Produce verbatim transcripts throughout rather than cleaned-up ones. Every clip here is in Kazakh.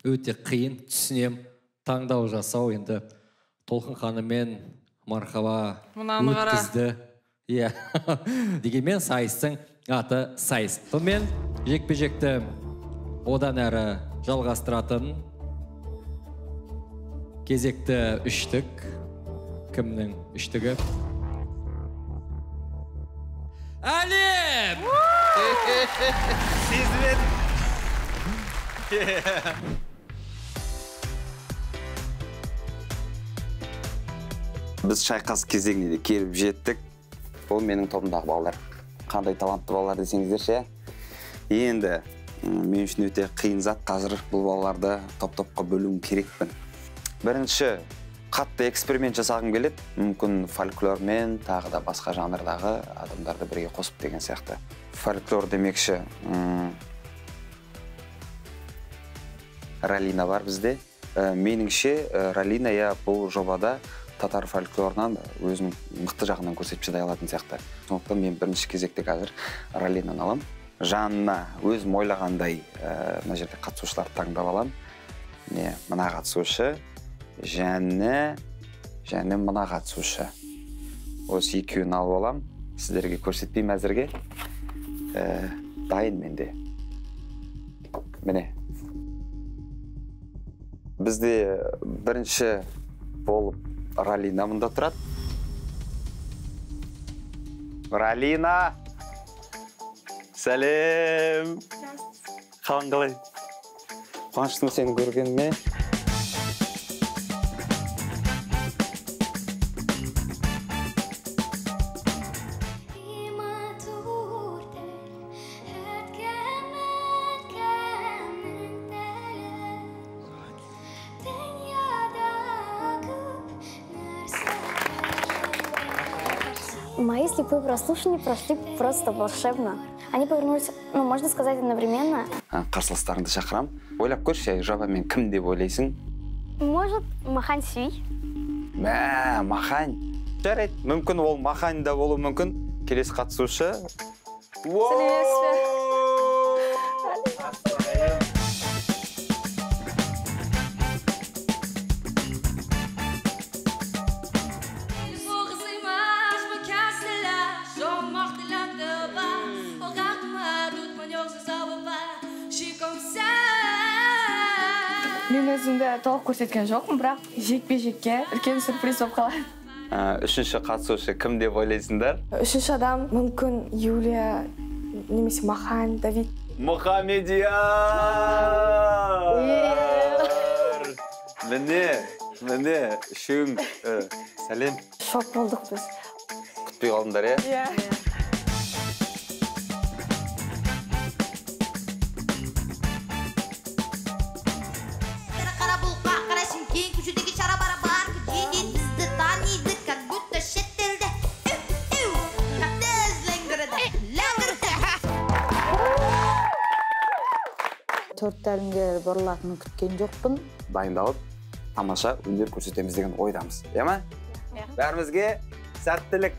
өте қиын, түсінем, таңдау жасау. Енді Толқын ханыммен мархаба өткізді. Иә, дегенмен сайыстың аты сайыс. Сонымен жекпе-жекті одан әрі жалғастыратын кезекті үштік. Кімнің үштігі? Әлем! Сезіледі. Біз шайқас кезеңіне келіп жеттік. Бұл менің тобымдағы балалар. Қандай талантты балалар десеңіздер ше. Енді мен үшін өте қиын зат. Қазір бұл балаларды топ-топқа бөлуім керекпін. Бірінші қатты эксперимент жасағым келеді. Мүмкін фольклормен, тағы да басқа жанрдағы адамдарды бірге қосып деген сияқты. Фольклор демекші Ралина бар бізде. Меніңше Ралина я бұл жобада татар фольклорынан өзінің мықты жағынан көрсетіп шыдай алатын сияқты. Сондықтан мен бірінші кезекте қазір Ралинаны алам. Жанына өзім ойлағандай мына жерде қатысушыларды таңдап алам. Міне мына қатысушы, және және мына қатысушы. Осы екеуін алып алам. Сіздерге көрсетпеймін әзірге. Дайын менде. Міне. Бізде бірінші болып Ралина мұнда тұрады. Ралина! Сәлем! Қалың қалай? Қуаныштымын сені көргеніме. Мои слепые прослушивания прошли просто волшебно. Они повернулись, ну, можно сказать, одновременно. Қарсыластарыңды шақырам. Ойлап көрші, жабамен кім деп ойлайсың? Может, Махань Сүй? Мә, Махань. Жарайды, мүмкін ол Махань да болу мүмкін. Келесі қатысушы. Мен өзімді толық көрсеткен жоқпын, бірақ жекпе-жекке үлкен сюрприз болып қалады. Үшінші қатысушы кім деп ойлайсыңдар? Үшінші адам мүмкін Юлия, немесе Махань, Давид. Мұхамедияр! Міне, міне, үшеуің сәлем. Шок болдық біз. Күтпей қалдыңдар, е? Иә. Төрт тәлімгер бұрылатынын күткен жоқпын. Дайындалып, тамаша өнер көрсетеміз деген ойдамыз. Е ма? Бәрімізге сәттілік!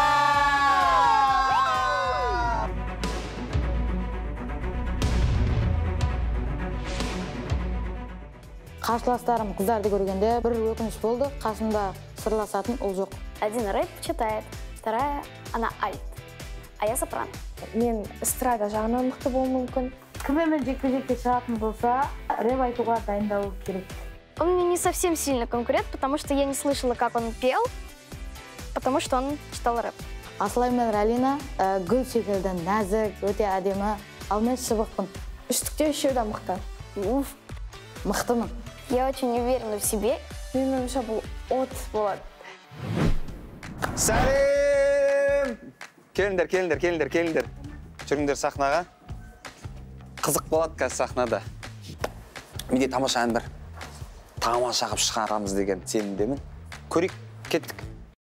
Қарсыластарым қыздарды көргенде бір өкініш болды. Қасымда сырласатын ол жоқ. Один рэп читает, вторая она альт, а я сопрано. Мен эстрада жағынан мықты болуым мүмкін. Кіммен жекпе-жекке шығатын болса, рэп айтуға дайындалу керек. Он мне не совсем сильный конкурент, потому что я не слышала, как он пел, потому что он читал рэп. Асылай мен Ралина гүл секілді нәзік, өте әдемі, ал мен шыбықпын. Үштікте үшеу да мықты. Уф, мықтымын. Я очень уверена в себе. Мен ойымша бұл от болады. Сәлем! Келіңдер, келіңдер, келіңдер, келіңдер. Жүріңдер сахнаға. Қызық болады қазір сахнада. Менде тамаша ән бар. Тамаша қып шығарамыз деген сенімдемін. Көрейік, кеттік.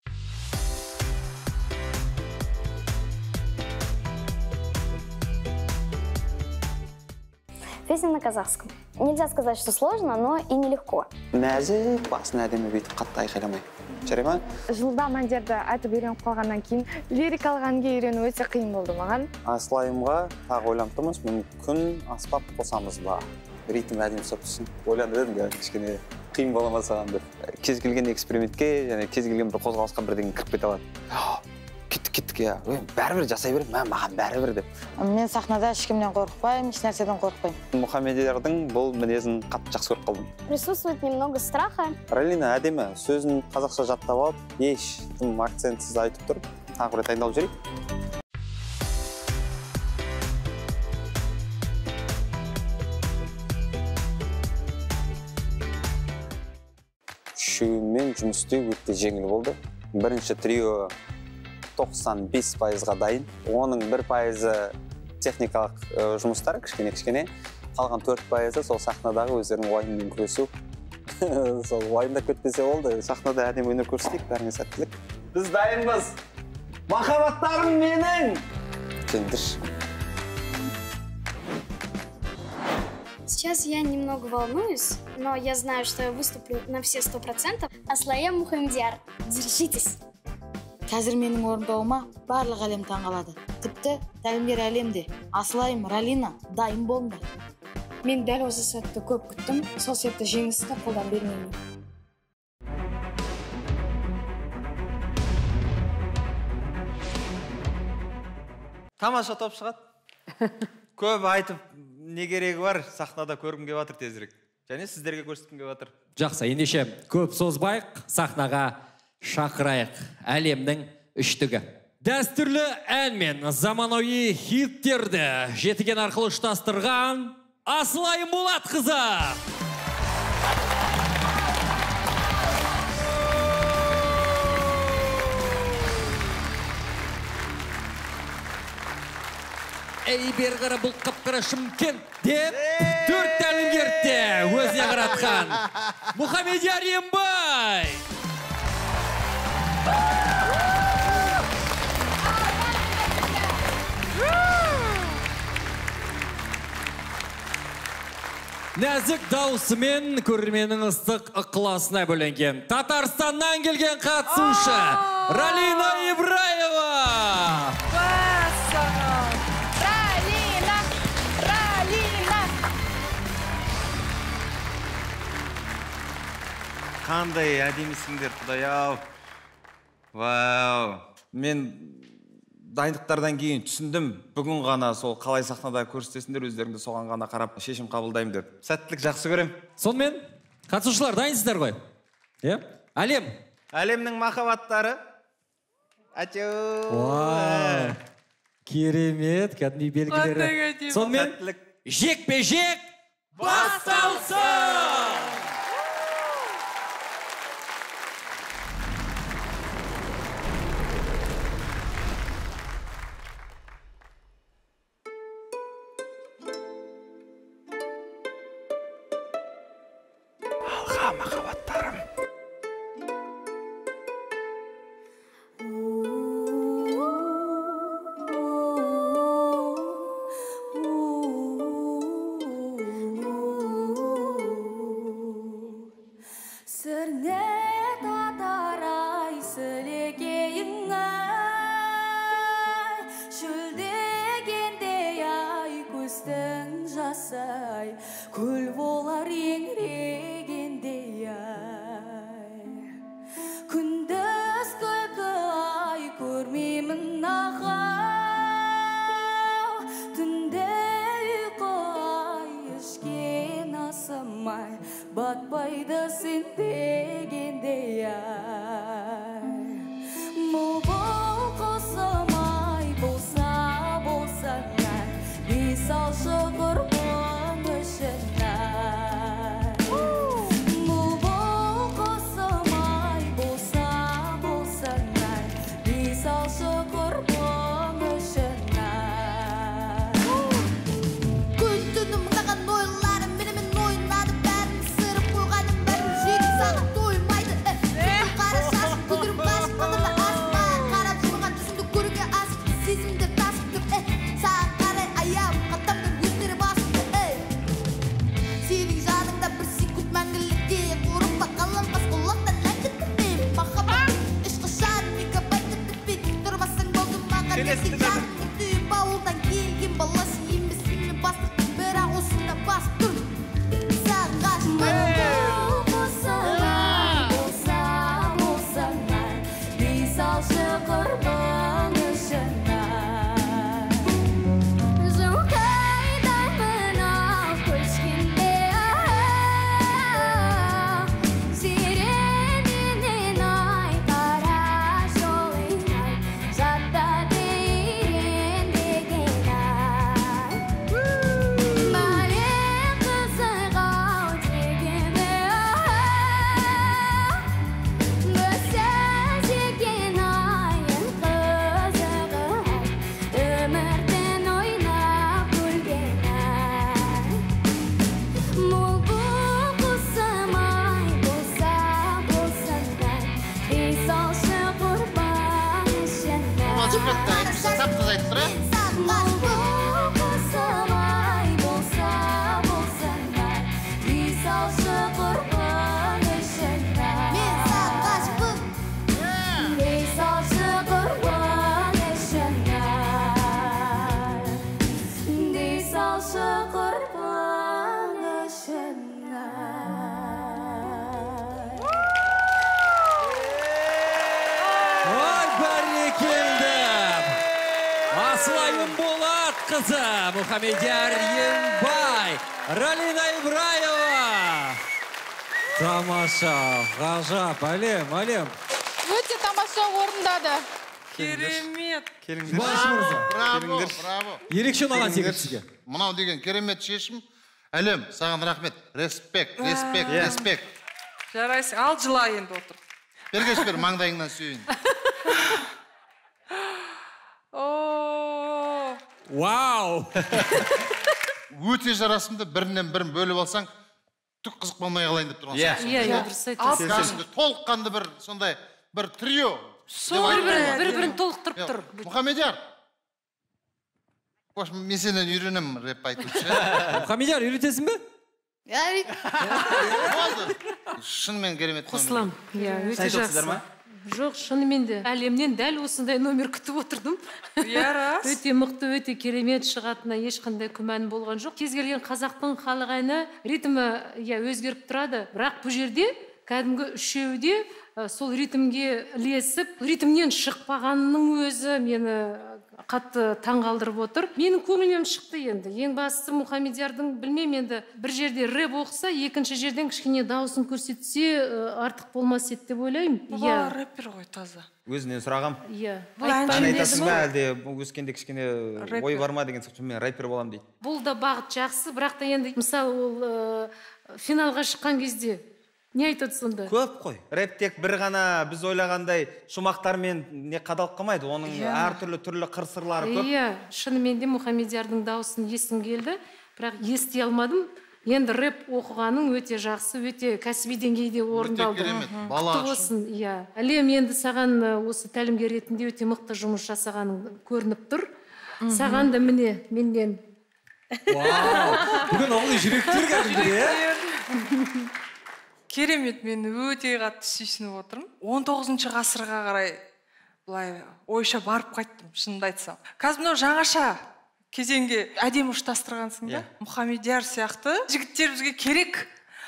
Песня на казахском. Нельзя сказать, что сложно, но и нелегко. Нәзік, басын әдемі бүйтіп қатты айқайламай. Жарай ма? Жылдам әндерді айтып үйреніп қалғаннан кейін лирикалық әнге үйрену өте қиын болды маған. Асылайымға тағы ойлантымыз, мүмкін аспап қосамыз ба? ритм әдемі ұстап тұрсын. Ойланып едім, кішкене қиын бола ма саған деп. Кез келген экспериментке, және кез келген бір қозғалысқа бірдеңе кіріп кете алады. Кеттік, кеттік, я, бәрібір жасай берем, маған бәрібір деп. Мен сахнада ешкімнен қорықпаймын, еш нәрседен қорықпаймын. Мұхамедиярдың бұл мінезін қатты жақсы көріп қалдым. Присутствует немного страха. Ралина әдемі, сөзін қазақша жаттап алып, еш тым акцентсіз айтып тұрып, тағы бір дайындалып жүрейік. Үшеуімен жұмыс істеу өте жеңіл болды. Бірінші трио тоқсан бес пайызға дайын. Оның бір пайызы техникалық жұмыстар, кішкене-кішкене. Қалған төрт пайызы сол сахнадағы өздерінің уайыммен күресу. Сол уайымдап кетпесе болды. Сахнада әдемі өнер көрсетейік, бәріңе сәттілік. Біз дайынбыз. Махаббаттарым менің! Кендір. Сейчас я немного волнуюсь, но я знаю, что я выступлю на все сто процентов. Аслаем Мухамедияр, держитесь! Қазір менің орындауыма барлық әлем таңғалады. Тіпті тәлімгер әлемде Аслайым, Ралина дайын болыңдар. Мен дәл осы сәтті көп күттім, сол себепті жеңісті қолдан бермеймін. Тамаша топ шығады. Көп айтып, не керегі бар, сахнада көргім келіп жатыр тезірек. Және сіздерге көрсеткім келіп жатыр. Жақсы, ендеше көп созбайық, сахнаға шақырайық әлемнің үштігі. Дәстүрлі ән мен заманауи хиттерді жетіген арқылы ұштастырған Аслайым Болатқызы. Ей бергірі бұл қапқыры Шымкент деп төрт тәлімгерді өзіне қаратқан Мұхамедияр Ембай. Нәзік даусымен көрерменнің ыстық ықыласына бөленген Татарстаннан келген қатысушы Ралина Ибраева. Ралина! Ралина! Қандай әдемісіңдер, Құдай-ау. Вау! Мен дайындықтардан кейін түсіндім, бүгін ғана сол қалай сахнада көрсетесіңдер, өздеріңді соған ғана қарап шешім қабылдаймын деп. Сәттілік жақсы көрем. Сонымен, қатысушылар дайынсыздар ғой? Е? Әлем. Әлемнің махаббаттары. Әтеу. Керемет, кәдімгі белгілері. Сонымен, жекпе-жек басталсын! Махаббаттарым. Сірне татарай сілегейін ай, шүлдегенде ай көздің жасай, көл болар еңрегенде ай. Күндіз күлкі ай көрмеймін ағау, түнде ұйқы ай ішкен асымай, батпайды сен дегенде ай. Мұбыл қосым ай болса болсаң ай, бес алшы құрбың үшін ай. Мұбыл қосым ай болса болсаң ай, бес алшы құрбың үшін ай. Күн-түнім қаған ойларым менімен ойнады, бәрін сырып қойғаным бәрін жегі сағым тоймайды. Қара шашым күдір салшы құрбан ішіне. Мен саған ғашықпын. Дей салшы құрбан ішіне. Дей салшы құрбан ішіне. Ой, бәрекелді! Асылайым Болат қызы, Мұхамедияр Ембай, Ралина Ибраева. Тамаша, ғажап, әлем, әлем. Өте тамаша орындады. Керемет. Жұбаныш мырза. Браво, браво. Ерекше ұнаған секілді сізге. Мынау деген керемет шешім. Әлем, саған рахмет. Респект, респект, респект. Жарайсың, ал жыла енді отыр. Бергеш бер, маңдайыңнан сүйейін. О, Вау! Өте жарасымды, бірінен бірін бөліп алсаң, түк қызық болмай қалайын деп тұрған. Иә. Иә, иә, дұрыс айтасыз. Кәсімді толыққанды бір сондай бір трио. Бір-бірін толықтырып тұр. Мұхамедияр. Қош, мен сенен үйренем рэп айтушы. Мұхамедияр, үйретесің бе? Болды. Шынымен керемет. Қосылам. Иә, өте Сайдықсыздар ма? жақсы. Жоқ, шынымен де әлемнен дәл осындай номер күтіп отырдым. иә, рас. Өте мықты, өте керемет шығатынына ешқандай күмән болған жоқ. Кез келген қазақтың халық әні ритмі иә өзгеріп тұрады. Бірақ бұл жерде кәдімгі үшеуі де ә, сол ритмге ілесіп, ритмнен шықпағанның өзі мені қатты таңғалдырып отыр. Менің көңілім шықты енді. Ең бастысы Мұхамедиярдың білмеймін енді бір жерде рэп оқыса, екінші жерден кішкене дауысын көрсетсе ә, артық болмас еді деп ойлаймын. Бұл рэпер ғой таза. Өзінен сұрағам. Иә. Бұл әнші Айтасың ба әлде өскенде кішкене ой бар ма деген сияқты, мен рэпер боламын дейді. Бұл да бағыт жақсы, бірақ та енді мысалы ол ә, финалға шыққан кезде не айтады сонда? Көп қой. Рэп тек бір ғана біз ойлағандай шумақтармен не қадалып қалмайды. Оның әртүрлі түрлі қыр-сырлары көп. Иә, шынымен де Мұхамедиярдың дауысын естім келді, бірақ ести алмадым. Енді рэп оқығаның өте жақсы, өте кәсіби деңгейде орындалды. Құтты болсын, иә. Әлем, енді саған осы тәлімгер ретінде өте мықты жұмыс жасағаның көрініп тұр. Саған да міне менен. Вау! Бүгін оғылы жүректер кәдімгі, е? Керемет, мен өте қатты сүйсініп отырмын. он тоғызыншы ғасырға қарай былай ойша барып қайттым, шынымды айтсам. Қазір мынау жаңаша кезеңге әдемі ұштастырғансың да. Мұхамедияр сияқты жігіттер бізге керек.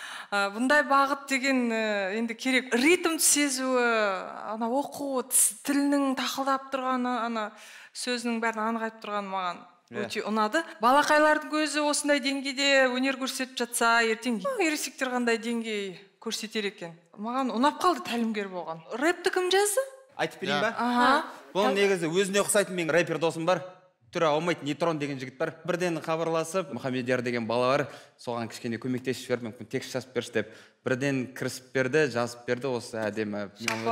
Бұндай бағыт деген енді керек. Ритм сезуі, ана оқуы, тілінің тақылдап тұрғаны, ана сөзінің бәрін анығайып тұрғаны маған өте ұнады. Балақайлардың көзі осындай деңгейде өнер көрсетіп жатса, ертең ересектер қандай деңгей көрсетер екен. Маған ұнап қалды тәлімгер болған. Рэпті кім жазды? Айтып берейін ба? Бұл негізі өзіне ұқсайтын менің рэпер досым бар. Түрі аумайды, Нейтрон деген жігіт бар. Бірден хабарласып, Мұхамедияр деген бала бар, соған кішкене көмектесіп берді, мүмкін текст жазып берші деп. Бірден кірісіп берді, жазып берді, осы әдемі.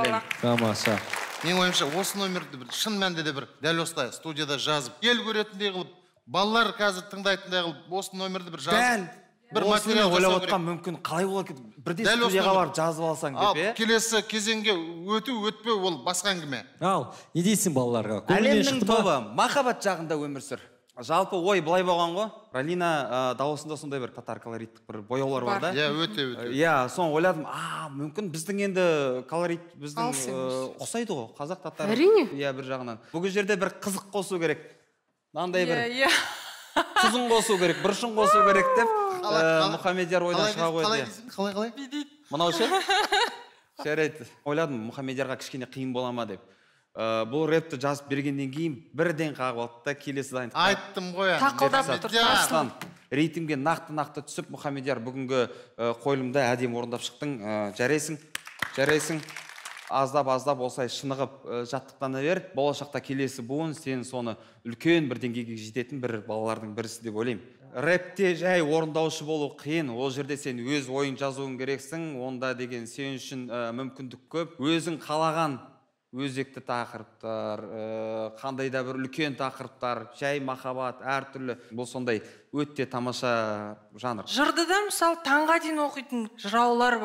Тамаша. Мен ойымша, осы номерді бір шын мәнде де бір дәл осылай студияда жазып, ел көретіндей қылып, балалар қазір тыңдайтындай қылып, осы номерді бір жазып. Бір материал ойлап отқан мүмкін қалай болады, бірден студияға барып жазып алсаң деп, е? Келесі кезеңге өту, өтпеу ол басқа әңгіме. Ал, не дейсің балаларға? Әлемнің тобы махаббат жағында өмір сүр. Жалпы ой былай болған ғой. Ралина дауысында сондай бір татар колориттік бір бояулар бар да. Иә, өте, өте. Иә, соны ойладым, а, мүмкін біздің енді колорит біздің ұқсайды ғой, қазақ татар. Әрине. Иә, бір жағынан. Бұл жерде бір қызық қосу керек. Мынандай бір Иә, иә. тұзын қосу керек, бұрышын қосу керек деп Мұхамедияр ойдан шыға қойды. Қалай, қалай? Мынау ше? Жарайды. Ойладым, Мұхамедиярға кішкене қиын бола ма деп. Бұл рэпті жазып бергеннен кейін бірден қағып алды да келесі дайындық. Айттым ғой. Тақылдап тұр. Рейтімге нақты-нақты түсіп, Мұхамедияр бүгінгі қойылымда әдем орындап шықтың. Жарайсың, жарайсың. Аздап-аздап осай шынығып жаттықтана бер. Болашақта келесі буын сен соны үлкен бір деңгейге жететін бір балалардың бірісі деп ойлаймын. Рэпте жай орындаушы болу қиын. Ол жерде сен өз ойын жазуың керексің. Онда деген сен үшін мүмкіндік көп. Өзің қалаған өзекті тақырыптар, қандай да бір үлкен тақырыптар, жай махаббат, әртүрлі. Бұл сондай өте тамаша жанр. Жырды да мысалы таңға дейін оқитын жыраулар бар.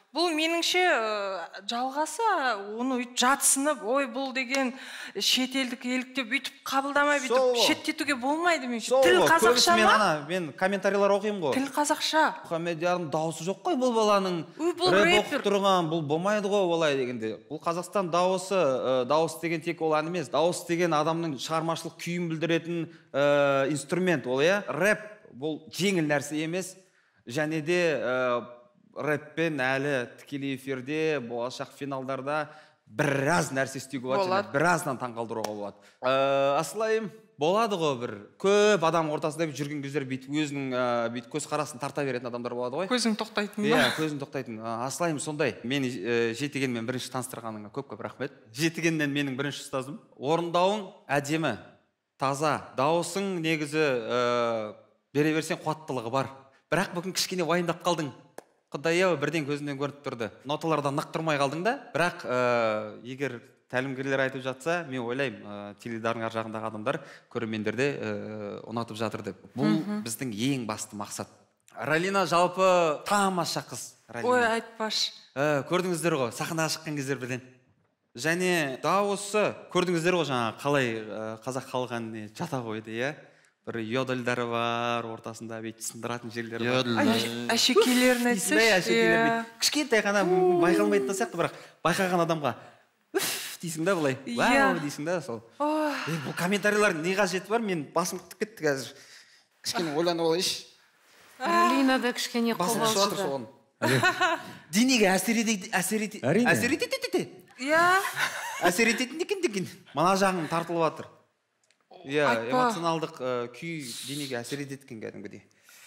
Бұл меніңше ә, жалғасы оны үйтіп жатсынып, ой бұл деген шетелдік елік деп үйтіп қабылдамай бүйтіп шеттетуге болмайды меніңше. Тіл қазақша мен ма? ана мен комментарийлар оқимын ғой. Тіл қазақша. Мұхаммедиярдың дауысы жоқ қой бұл баланың. бұл рэп рэпер. оқып тұрған, бұл болмайды ғой олай дегенде. Бұл Қазақстан дауысы, ә, дауыс деген тек ол ән емес. Дауыс деген адамның шығармашылық күйін білдіретін ә, инструмент ол, иә. Рэп бұл жеңіл нәрсе емес. Және де ә, рэппен әлі тікелей эфирде, болашақ финалдарда біраз нәрсе істеуге болады, біраздан таңқалдыруға болады. Ә, Асылайым, болады ғой бір көп адам ортасында жүрген кездер бүйтіп өзінің бүйтіп көз қарасын тарта беретін адамдар болады ғой. Көзің тоқтайтын ба? Иә, көзің тоқтайтын. Асылайым сондай. Мені Жетігенмен бірінші таныстырғаныңа көп-көп рахмет. Жетігеннен менің бірінші ұстазым. Орындауың әдемі, таза, дауысың негізі бере берсең қуаттылығы бар. Бірақ бүгін кішкене уайымдап қалдың. Құдай-ау, бірден көзімнен көрініп тұрды. Ноталардан нық тұрмай қалдың да, бірақ егер тәлімгерлер айтып жатса, мен ойлаймын, теледидардың ар жағындағы адамдар көрермендерде ұнатып жатыр деп. Бұл біздің ең басты мақсат. Ралина жалпы тамаша қыз. Ой, айтпаш. Көрдіңіздер ғой, сахнаға шыққан кездер бірден. Және дауысы, көрдіңіздер ғой, жаңа қалай қазақ халық әніне жата қойды, иә? Бір йодальдары бар, ортасында бейт сындыратын жерлері бар. Әшекейлерін айтсаш. Кішкентай ғана байқалмайтын сияқты, бірақ байқаған адамға үф дейсің да былай. Вау дейсің да сол. Бұл комментарийлар не қажеті бар? Мен басым күтіп кетті қазір. Кішкене ойланып алайыншы. Ралина да кішкене қобалжыды. Денеге әсер етеді. Әсер етеді. Иә. Әсер ететін екен деген. Мана жағың тартылып жатыр. Иә, эмоционалдық күй денеге әсер ететкен кәдімгідей.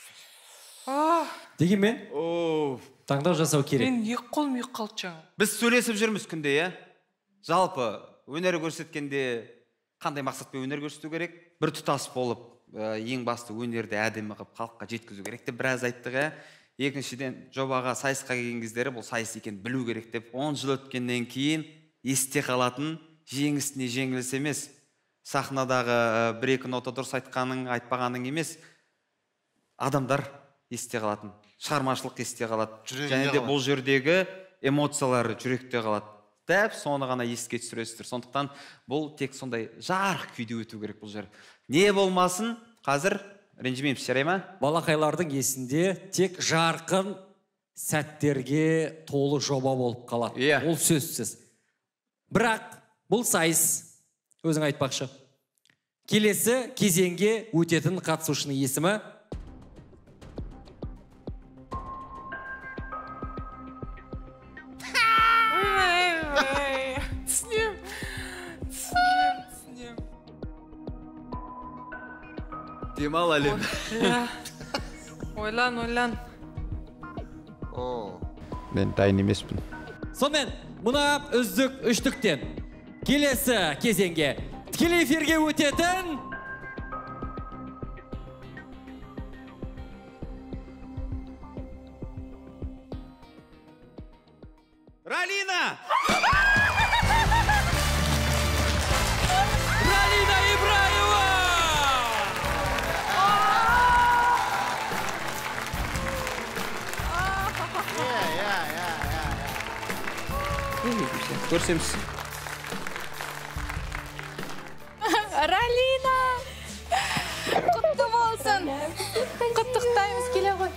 Дегенмен, таңдау жасау керек. Мен екі қолым екі қалды жаңа. Біз сөйлесіп жүрміз күнде, иә? Жалпы, өнер көрсеткенде қандай мақсатпен өнер көрсету керек? Бір тұтас болып, ең басты өнерді әдемі қылып халыққа жеткізу керек деп біраз айттық, иә? Екіншіден, жобаға сайысқа келген кездері бұл сайыс екен білу керек деп, он жыл өткеннен кейін есте қалатын жеңісіне жеңіліс емес. Сахнадағы бір-екі нота дұрыс айтқаның, айтпағаның емес, адамдар есте қалатын, шығармашылық есте қалады. Және де бұл жердегі эмоциялары жүректе қалады. Дәп соны ғана еске түсіресіздер. Сондықтан бұл тек сондай жарық күйде өту керек бұл жер. Не болмасын, қазір ренжімейміз, жарай ма? Балақайлардың есінде тек жарқын сәттерге толы жоба болып қалады. Ол сөзсіз. Бірақ бұл сайыс өзің айтпақшы. Келесі кезеңге өтетін қатысушының есімі Түсінем. Түсінем, түсінем. Демал әлем. Ойлан, ойлан. Мен дайын емеспін. Сонымен, мұна үздік үштіктен келесі кезеңге тікелей эфирге өтетін Ралина! Ралина Ибраева! Көрсеміз. Ралина! Құтты болсын! Құттықтаймыз келе ғой.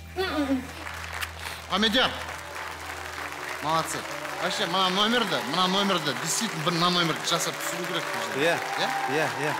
Амедяр! Молодцы. Вообще, мына номерді, мына номерді, действительно, бір мына номерді жасап түсіру керек. Иә, иә, иә.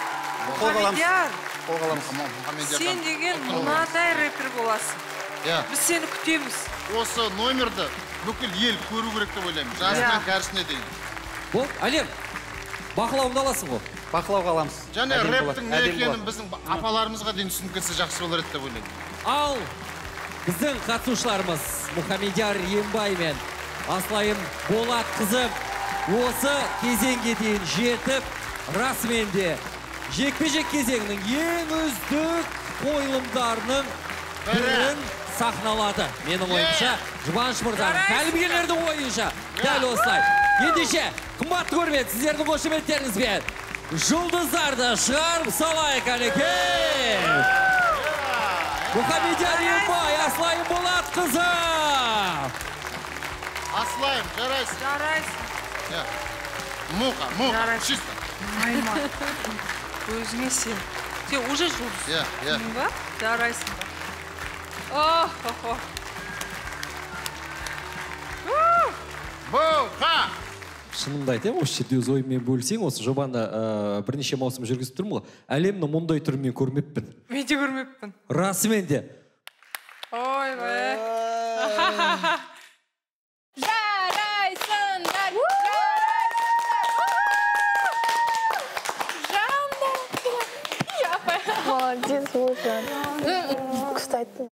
Мұхаммедияр, сен деген мынадай рэпер боласың. Біз сені күтеміз. Осы номерді бүкіл ел көру керек деп ойлаймын. Жасынан кәрісіне дейін. Бұл, Әлем, бақылауыңды аласың ғой. Бақылауға аламыз. Және рэптің не екенін біздің апаларымызға дейін түсініп кетсе жақсы болар еді деп ойлаймын. Ал біздің қатысушыларымыз Мұхаммедияр Ембай мен Асылайым Болат қызы осы кезеңге дейін жетіп, расымен де жекпе-жек кезеңінің ең үздік қойылымдарының бірін сахналады. Менің ойымша, Жұбаныш мырзаның тәлімгерлердің ойынша дәл осылай. Ендеше, қымбатты көрермен, сіздердің қошеметтеріңізбен жұлдыздарды шығарып салайық, әнекей! Мұхаммедияр Ембай, Асылайым Болат қызы! Асылайым, жарайсың. Жарайсың. Иә. Муха, муха, Жарайсың. чисто. Майма. Өзіңе сен. Сен уже жұлдыз. Иә, иә. Ба? Жарайсың ба. Ох, ох, ох. Муха! Шынымды айтайын, осы жерде өз ойыммен бөлсең, осы жобаны ә, бірнеше маусым жүргізіп тұрмын ғой. Әлемнің мұндай түрін мен көрмеппін. Мен де көрмеппін. Расымен де. Ой, бе. Жарайсыңдар! Молодец, вот. Кстати.